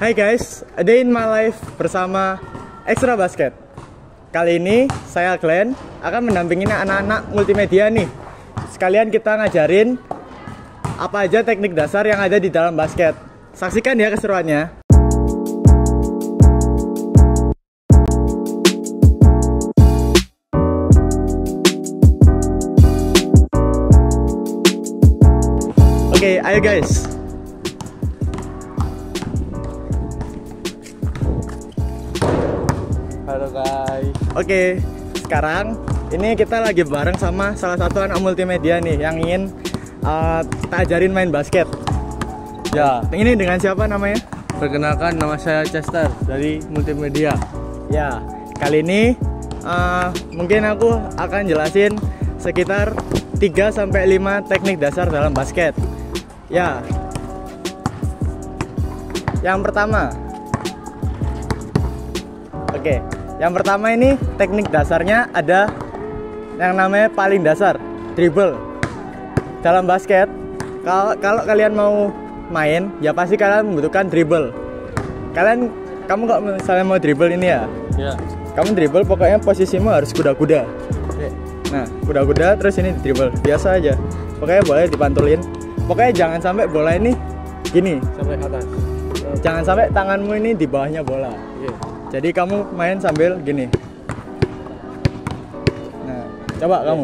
Hai guys, a day in my life bersama Extra Basket. Kali ini saya Glenn akan mendampingi anak-anak multimedia nih. Sekalian kita ngajarin apa aja teknik dasar yang ada di dalam basket. Saksikan ya keseruannya. Oke, ayo guys. Halo guys. Oke, sekarang ini kita lagi bareng sama salah satu anak multimedia nih yang ingin kita ajarin main basket. Ya, Ini dengan siapa namanya? perkenalkan nama saya Chester dari Multimedia. Ya, kali ini mungkin aku akan jelasin sekitar 3-5 teknik dasar dalam basket. Ya, yang pertama. Oke, yang pertama ini teknik dasarnya ada yang namanya paling dasar, dribble. Dalam basket, kalau kalian mau main, ya pasti kalian membutuhkan dribble. Kamu kalau misalnya mau dribble ini ya, Ya. kamu dribble pokoknya posisimu harus kuda-kuda. Oke. Nah, kuda-kuda terus ini dribble, biasa aja. Pokoknya boleh dipantulin. Pokoknya jangan sampai bola ini gini, Sampai atas. jangan sampai tanganmu ini di bawahnya bola. Iya. Jadi kamu main sambil gini. Nah, coba kamu.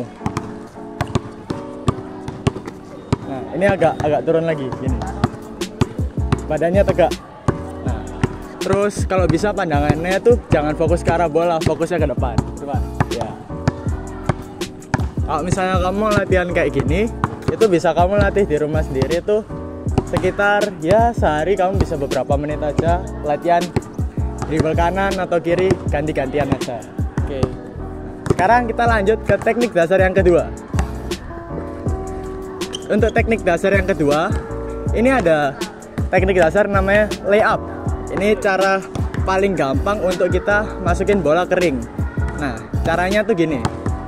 Nah, ini agak turun lagi gini. Badannya tegak. Nah, terus kalau bisa pandangannya tuh jangan fokus ke arah bola, fokusnya ke depan. Coba. Ya. Kalau misalnya kamu latihan kayak gini, itu bisa kamu latih di rumah sendiri tuh sekitar ya sehari kamu bisa beberapa menit aja latihan dribble kanan atau kiri ganti-gantian aja. Oke. Sekarang kita lanjut ke teknik dasar yang kedua. Untuk teknik dasar yang kedua, ini ada teknik dasar namanya layup. Ini cara paling gampang untuk kita masukin bola ke ring. Nah, caranya tuh gini.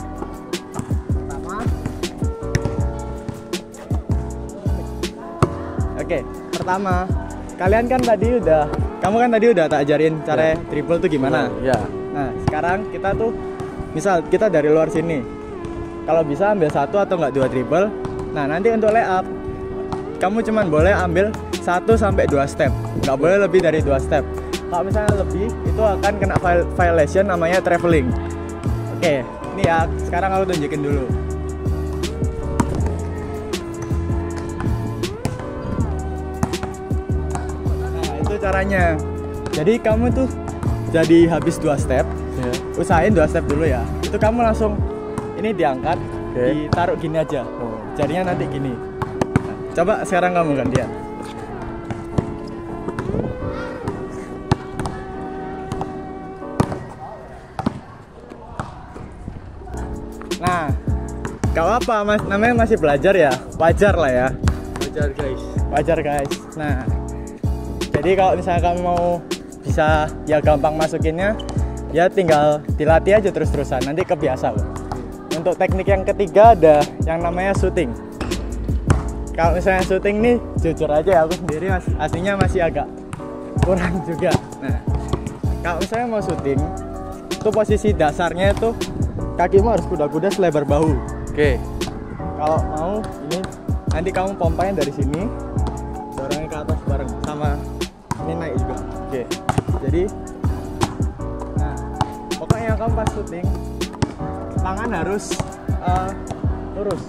Oke, pertama, kamu kan tadi udah tak ajarin cara dribble tuh gimana. Ya. Nah, sekarang kita tuh, misal kita dari luar sini, kalau bisa ambil 1 atau enggak 2 dribble. Nah, nanti untuk layup, kamu cuman boleh ambil 1-2 step, nggak boleh lebih dari 2 step. Kalau misalnya lebih, itu akan kena violation namanya traveling. Oke, ini ya, sekarang aku tunjukin dulu. Caranya, jadi kamu tuh jadi habis 2 step, Ya. usahain 2 step dulu ya. Itu kamu langsung ini diangkat, Oke. ditaruh gini aja. Jadinya nanti gini. Nah, coba sekarang kamu gantian. Nah, gak apa mas, namanya masih belajar ya, wajar lah ya. Wajar guys. Wajar guys. Nah, jadi kalau misalnya kamu mau bisa ya gampang masukinnya, ya tinggal dilatih aja terus-terusan, nanti kebiasa loh. Untuk teknik yang ketiga ada yang namanya shooting. Kalau misalnya shooting nih, jujur aja ya, aku sendiri aslinya masih agak kurang juga. Nah, kalau misalnya mau shooting, itu posisi dasarnya itu kakimu harus kuda-kuda selebar bahu. Oke. Kalau mau ini, nanti kamu pompain dari sini, dorongnya ke atas bareng sama ini naik juga. Oke. Jadi nah, pokoknya kamu pas syuting tangan harus lurus.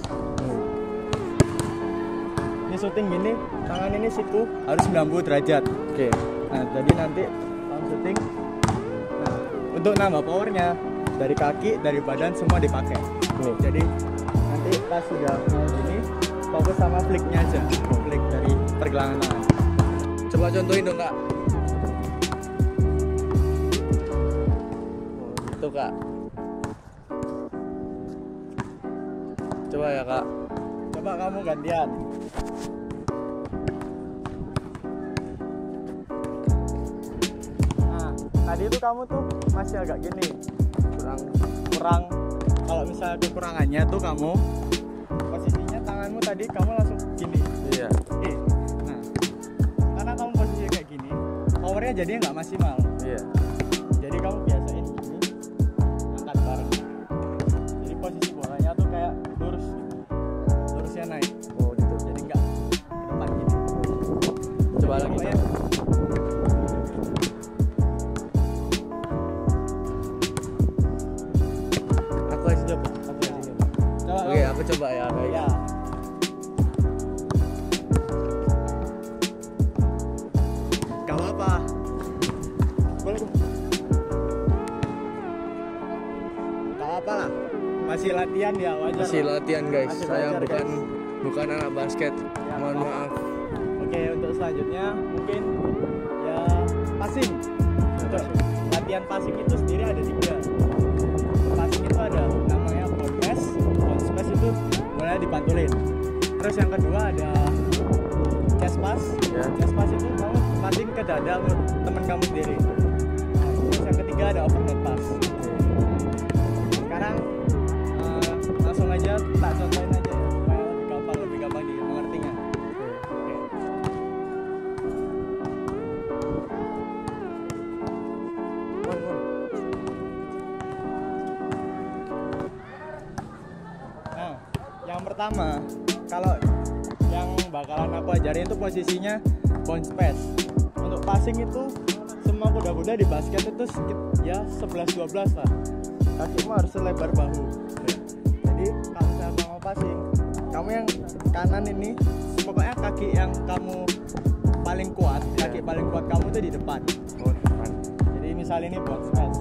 Ini syuting gini, tangan ini siku harus 90 derajat. Oke. Nah, jadi nanti kamu syuting. Nah, untuk nambah powernya dari kaki, dari badan semua dipakai. Jadi nanti pas sudah mau gini, fokus sama flicknya aja, flick dari pergelangan tangan. Coba contohin dong kak. Itu kak. Coba ya kak. Coba kamu gantian. Nah, tadi itu kamu tuh masih agak gini, kurang. Kalau misalnya kekurangannya tuh kamu posisinya tanganmu tadi kamu langsung gini. Iya. Nah, karena kamu posisinya kayak gini, power powernya jadinya nggak maksimal. Iya. Jadi kamu biasain gini, angkat bareng. Jadi posisi bolanya tuh kayak lurus gitu. Lurusnya naik. Oh gitu. Jadi nggak ke depan gini. Coba Jadi lagi. pokoknya Aku kasih coba. coba Oke, aku coba ya. Baik. ya. Gak apa-apa. Boleh. Gak apa-apa lah. Masih latihan ya, wajar. Masih lah. latihan guys. Masih Saya belajar, bukan guys. bukan anak basket. Ya, Mohon apa-apa. maaf. Oke, untuk selanjutnya mungkin ya passing. Untuk latihan passing itu sendiri ada 3. Passing itu ada namanya bounce pass. Bounce pass itu boleh dipantulin. Terus yang kedua ada chest pass. Ya. Chest pass itu kamu passing ke dada teman kamu sendiri. Terus yang ketiga ada overhead pass. Sekarang langsung aja tak contohin aja ya supaya lebih gampang dimengertinya. Oke. Nah, yang pertama, kalau yang bakalan aku ajarin itu posisinya bounce pass. Untuk passing itu semua kuda-kuda di basket itu ya 11-12 lah. Kakimu harus selebar bahu. Jadi kalau saya mau passing, kamu yang kanan ini pokoknya kaki yang kamu paling kuat, kaki paling kuat kamu tuh di depan. Oh, depan. Jadi misal ini bounce pass.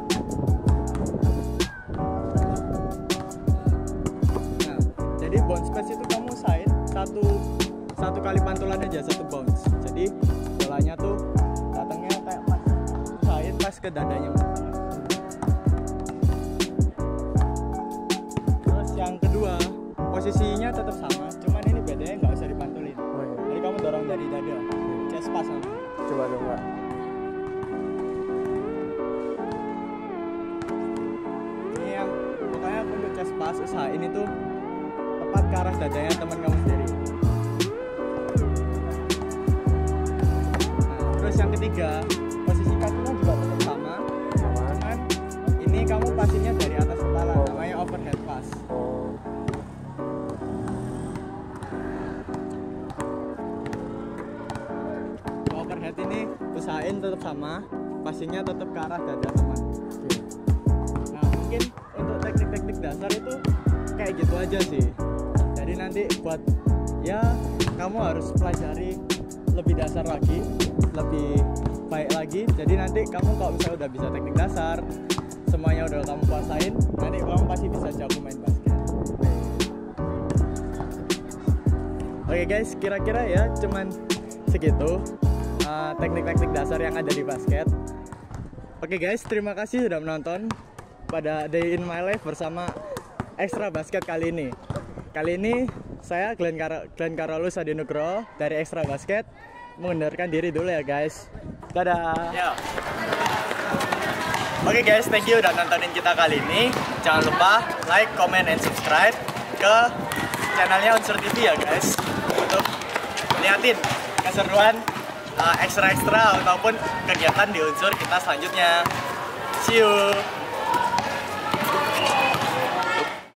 Nah, jadi bounce pass itu kamu usahain satu kali pantulan aja, satu bounce. Jadi bolanya tuh datangnya kayak pas, usahain pas ke dadanya. Terus yang kedua, posisinya tetap sama, cuman ini bedanya nggak usah dipantulin. Oh, iya. Jadi kamu dorong dari dada, chest pass sama. Coba dong, Kak. Ini yang pokoknya untuk chest pass usahain itu tepat ke arah dadanya teman kamu sendiri. Nah, terus yang ketiga, posisi kakinya juga tetap sama, cuman ini kamu passingnya dari atas kepala, namanya overhead pass. Oh. Overhead ini usahain tetap sama, passingnya tetap ke arah dada teman. Nah, mungkin untuk teknik-teknik dasar itu kayak gitu aja sih. Jadi nanti buat ya kamu harus pelajari lebih dasar lagi, lebih baik lagi. Jadi nanti kamu kalau misalnya udah bisa teknik dasar, semuanya udah kamu kuasain, nanti kamu pasti bisa jago main basket. Oke guys, kira-kira ya cuman segitu teknik-teknik dasar yang ada di basket. Oke guys, terima kasih sudah menonton pada Day in My Life bersama Extra Basket kali ini. Kali ini saya Glenn Carolus Adinugroho dari Extra Basket mengundurkan diri dulu ya guys. Dadah. Oke guys, thank you udah nontonin kita kali ini. Jangan lupa like, comment, and subscribe ke channelnya Unsur TV ya guys, untuk liatin keseruan ekstra-ekstra ataupun kegiatan di Unsur kita selanjutnya. See you.